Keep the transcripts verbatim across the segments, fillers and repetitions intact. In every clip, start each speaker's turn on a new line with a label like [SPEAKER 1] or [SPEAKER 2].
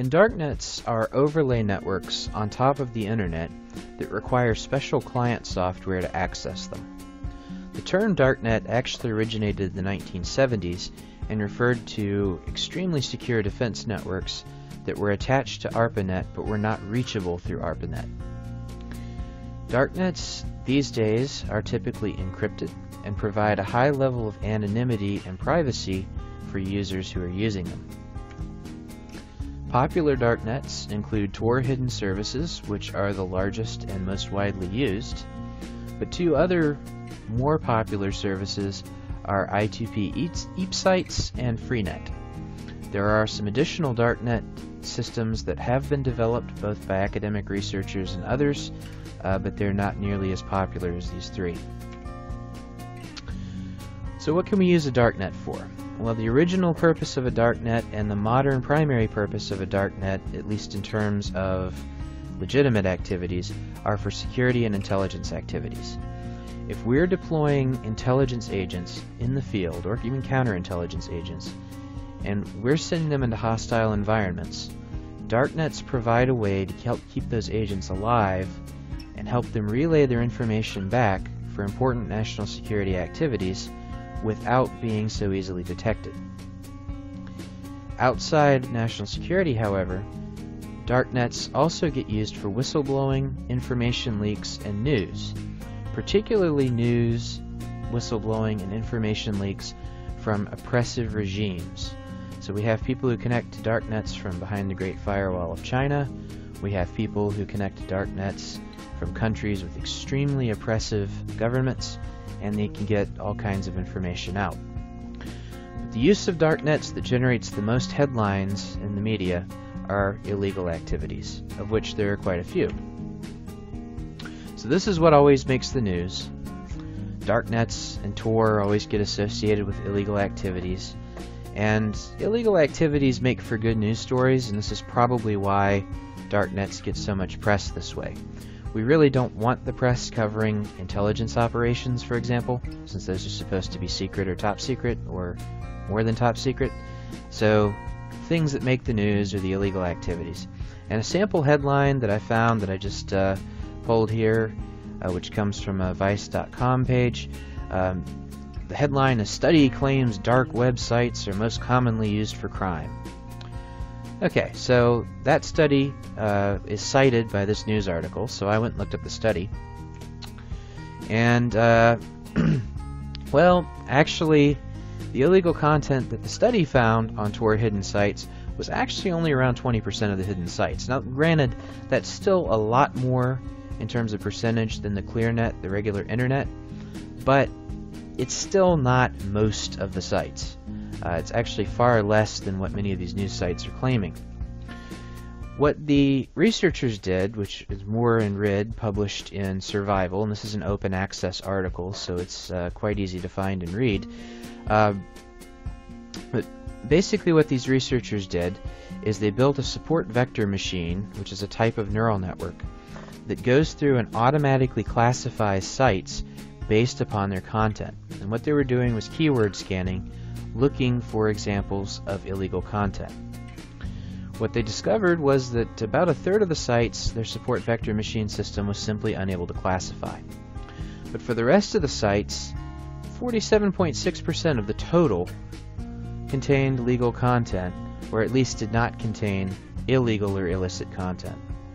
[SPEAKER 1] And darknets are overlay networks on top of the internet that require special client software to access them. The term darknet actually originated in the nineteen seventies and referred to extremely secure defense networks that were attached to ARPANET but were not reachable through ARPANET. Darknets these days are typically encrypted and provide a high level of anonymity and privacy for users who are using them. Popular darknets include Tor hidden services, which are the largest and most widely used, but two other more popular services are I two P E A P sites and Freenet. There are some additional darknet systems that have been developed both by academic researchers and others, uh, but they're not nearly as popular as these three. So what can we use a darknet for? Well, the original purpose of a darknet and the modern primary purpose of a darknet, at least in terms of legitimate activities, are for security and intelligence activities. If we're deploying intelligence agents in the field, or even counterintelligence agents, and we're sending them into hostile environments, darknets provide a way to help keep those agents alive and help them relay their information back for important national security activities without being so easily detected. Outside national security, however, darknets also get used for whistleblowing, information leaks, and news, particularly news, whistleblowing, and information leaks from oppressive regimes. So we have people who connect to darknets from behind the Great Firewall of China. We have people who connect to darknets from countries with extremely oppressive governments, and they can get all kinds of information out. But the use of darknets that generates the most headlines in the media are illegal activities, of which there are quite a few. So this is what always makes the news. Darknets and Tor always get associated with illegal activities, and illegal activities make for good news stories, and this is probably why darknets get so much press this way. We really don't want the press covering intelligence operations, for example, since those are supposed to be secret or top secret, or more than top secret. So things that make the news are the illegal activities. And a sample headline that I found that I just uh, pulled here, uh, which comes from a vice dot com page. Um, the headline, "A study claims dark websites are most commonly used for crime." Okay, so that study uh, is cited by this news article, so I went and looked up the study. And, uh, well, actually, the illegal content that the study found on Tor hidden sites was actually only around twenty percent of the hidden sites. Now, granted, that's still a lot more in terms of percentage than the ClearNet, the regular internet, but it's still not most of the sites. Uh, it's actually far less than what many of these news sites are claiming. What the researchers did, which is Moore and Ridd, published in Survival, and this is an open access article, so it's uh, quite easy to find and read. Uh, but basically what these researchers did is they built a support vector machine, which is a type of neural network, that goes through and automatically classifies sites based upon their content. And what they were doing was keyword scanning, looking for examples of illegal content. What they discovered was that about a third of the sites their support vector machine system was simply unable to classify. But for the rest of the sites, forty-seven point six percent of the total contained legal content, or at least did not contain illegal or illicit content.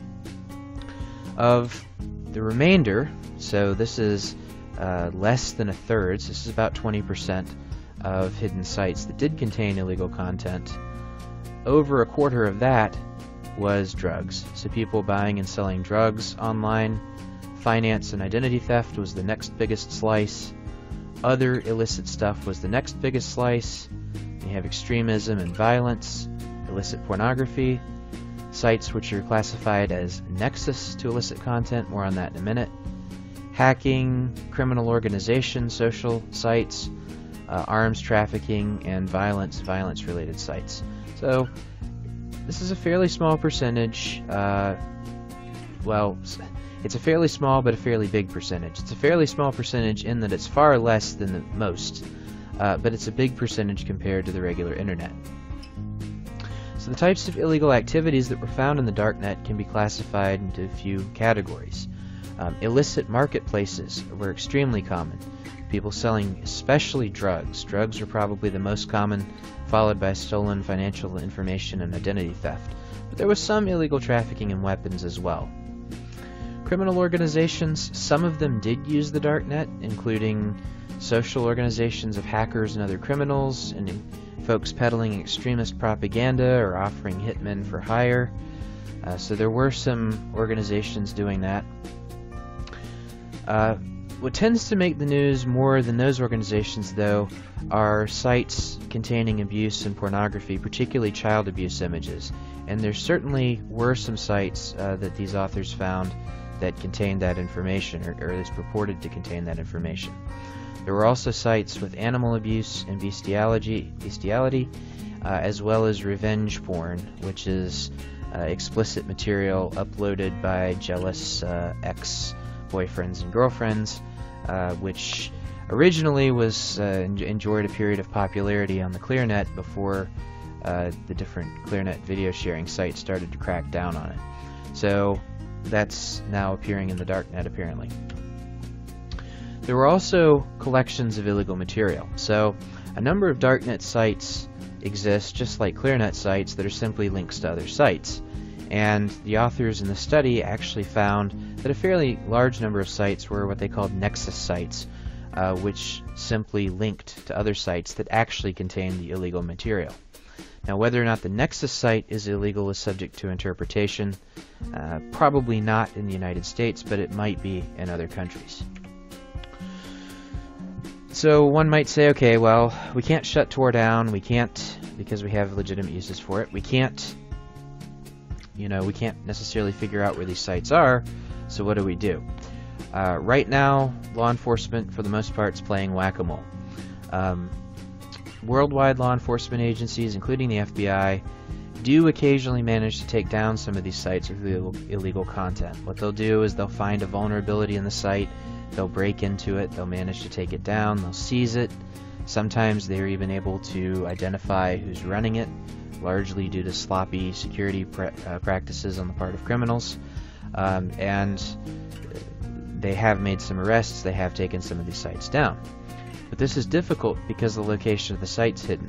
[SPEAKER 1] Of the remainder, so this is uh, less than a third, so this is about twenty percent of hidden sites that did contain illegal content, over a quarter of that was drugs. So people buying and selling drugs online. Finance and identity theft was the next biggest slice. Other illicit stuff was the next biggest slice. You have extremism and violence, illicit pornography, sites which are classified as nexus to illicit content, more on that in a minute, hacking, criminal organization, social sites, uh, arms trafficking, and violence, violence-related sites. So this is a fairly small percentage. Uh, well, it's a fairly small but a fairly big percentage. It's a fairly small percentage in that it's far less than the most, uh, but it's a big percentage compared to the regular internet. So So the types of illegal activities that were found in the darknet can be classified into a few categories. Um, illicit marketplaces were extremely common. People selling especially drugs. Drugs are probably the most common, followed by stolen financial information and identity theft. But there was some illegal trafficking in weapons as well. Criminal organizations, some of them did use the darknet, including social organizations of hackers and other criminals, and folks peddling extremist propaganda or offering hitmen for hire. Uh, so there were some organizations doing that. Uh, what tends to make the news more than those organizations, though, are sites containing abuse and pornography, particularly child abuse images. And there certainly were some sites uh, that these authors found that contained that information, or, or at least purported to contain that information. There were also sites with animal abuse and bestiality, bestiality uh, as well as revenge porn, which is uh, explicit material uploaded by jealous uh, ex-boyfriends and girlfriends, uh, which originally was uh, en enjoyed a period of popularity on the ClearNet before uh, the different ClearNet video sharing sites started to crack down on it. So that's now appearing in the darknet, apparently. There were also collections of illegal material. So a number of darknet sites exist, just like ClearNet sites, that are simply links to other sites. And the authors in the study actually found that a fairly large number of sites were what they called nexus sites, uh, which simply linked to other sites that actually contained the illegal material. Now, whether or not the nexus site is illegal is subject to interpretation. Uh, probably not in the United States, but it might be in other countries. So one might say, okay, well, we can't shut Tor down, we can't, because we have legitimate uses for it, we can't, you know, we can't necessarily figure out where these sites are, so what do we do? Uh, right now, law enforcement, for the most part, is playing whack-a-mole. Um, worldwide law enforcement agencies, including the F B I, do occasionally manage to take down some of these sites with illegal, illegal content. What they'll do is they'll find a vulnerability in the site, they'll break into it, they'll manage to take it down, they'll seize it. Sometimes they're even able to identify who's running it, largely due to sloppy security pra uh, practices on the part of criminals. Um, and they have made some arrests, they have taken some of these sites down. But this is difficult because the location of the site's hidden.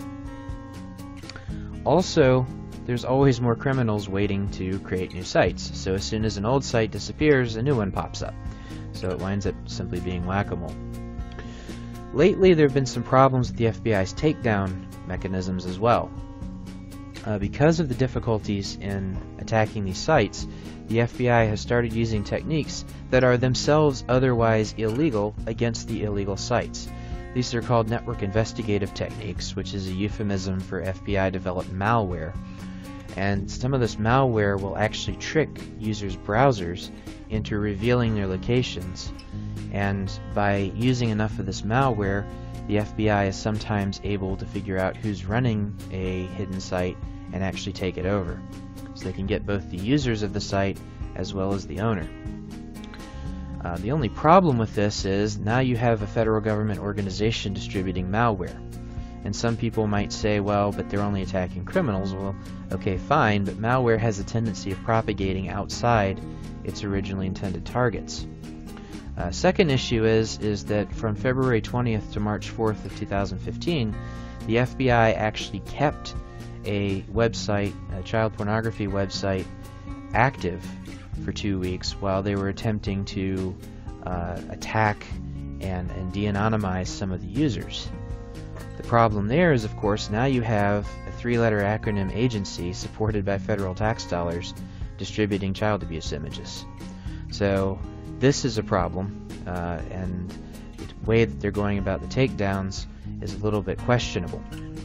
[SPEAKER 1] Also, there's always more criminals waiting to create new sites, so as soon as an old site disappears, a new one pops up. So it winds up simply being whack-a-mole. Lately, there have been some problems with the F B I's takedown mechanisms as well. Uh, because of the difficulties in attacking these sites, the F B I has started using techniques that are themselves otherwise illegal against the illegal sites. These are called network investigative techniques, which is a euphemism for F B I-developed malware. And some of this malware will actually trick users' browsers into revealing their locations. And by using enough of this malware, the F B I is sometimes able to figure out who's running a hidden site and actually take it over. So they can get both the users of the site as well as the owner. Uh, the only problem with this is now you have a federal government organization distributing malware. And some people might say, well, but they're only attacking criminals. Well, okay, fine, but malware has a tendency of propagating outside its originally intended targets. Uh, second issue is, is that from February twentieth to March fourth of two thousand fifteen, the F B I actually kept a website, a child pornography website, active for two weeks while they were attempting to uh, attack and, and de-anonymize some of the users. The problem there is, of course, now you have a three-letter acronym agency supported by federal tax dollars distributing child abuse images. So this is a problem, uh, and the way that they're going about the takedowns is a little bit questionable.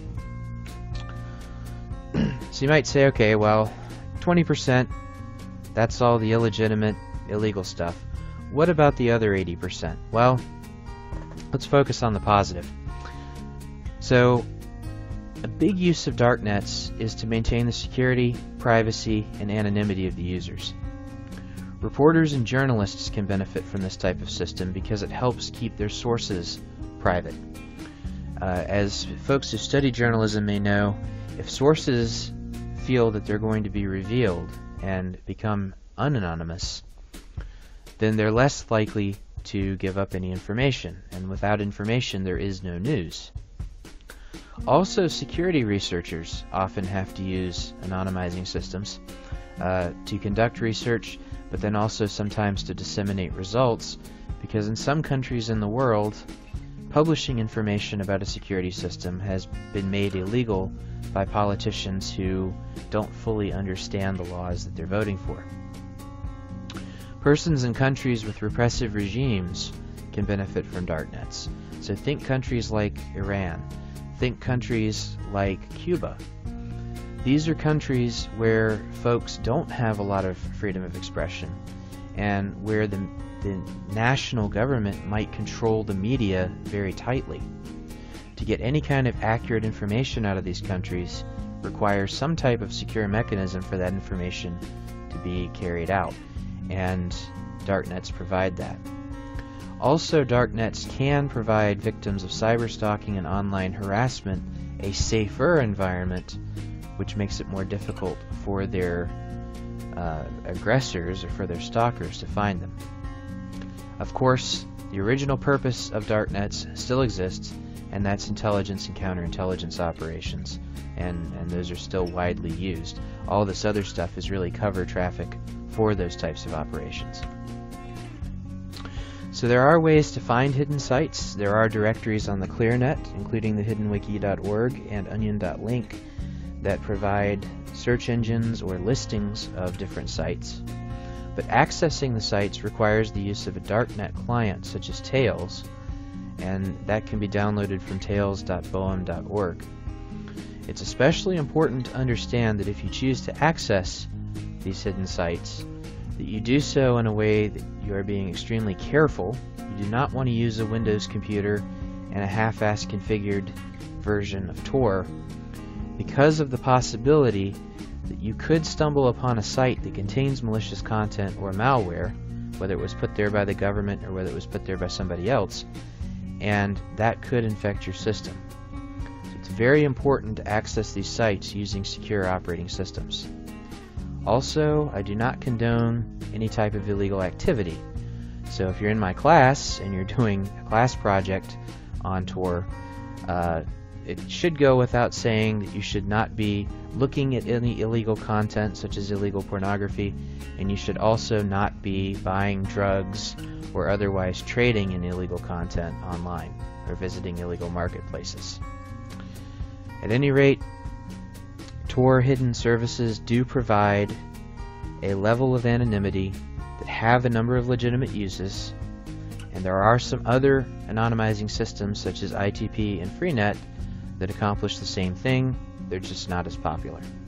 [SPEAKER 1] So you might say, okay, well, twenty percent, that's all the illegitimate, illegal stuff. What about the other eighty percent? Well, let's focus on the positive. So, a big use of darknets is to maintain the security, privacy, and anonymity of the users. Reporters and journalists can benefit from this type of system because it helps keep their sources private. Uh, as folks who study journalism may know, if sources feel that they're going to be revealed and become unanonymous, then they're less likely to give up any information, and without information there is no news. Also, security researchers often have to use anonymizing systems uh, to conduct research, but then also sometimes to disseminate results, because in some countries in the world, publishing information about a security system has been made illegal by politicians who don't fully understand the laws that they're voting for. Persons in countries with repressive regimes can benefit from darknets. So think countries like Iran. Think countries like Cuba. These are countries where folks don't have a lot of freedom of expression, and where the, the national government might control the media very tightly. To get any kind of accurate information out of these countries requires some type of secure mechanism for that information to be carried out, and darknets provide that. Also, darknets can provide victims of cyberstalking and online harassment a safer environment, which makes it more difficult for their uh, aggressors or for their stalkers to find them. Of course, the original purpose of darknets still exists, and that's intelligence and counterintelligence operations, and, and those are still widely used. All this other stuff is really cover traffic for those types of operations. So there are ways to find hidden sites. There are directories on the ClearNet, including the hidden wiki dot org and onion dot link, that provide search engines or listings of different sites. But accessing the sites requires the use of a darknet client such as Tails, and that can be downloaded from tails dot boem dot org. It's especially important to understand that if you choose to access these hidden sites, that you do so in a way that you are being extremely careful. You do not want to use a Windows computer and a half-assed configured version of Tor, because of the possibility that you could stumble upon a site that contains malicious content or malware, whether it was put there by the government or whether it was put there by somebody else, and that could infect your system. So it's very important to access these sites using secure operating systems. Also, I do not condone any type of illegal activity. So if you're in my class and you're doing a class project on Tor, uh, it should go without saying that you should not be looking at any illegal content such as illegal pornography, and you should also not be buying drugs or otherwise trading in illegal content online or visiting illegal marketplaces. At any rate, Tor hidden services do provide a level of anonymity that have a number of legitimate uses, and there are some other anonymizing systems such as I T P and Freenet that accomplish the same thing. They're just not as popular.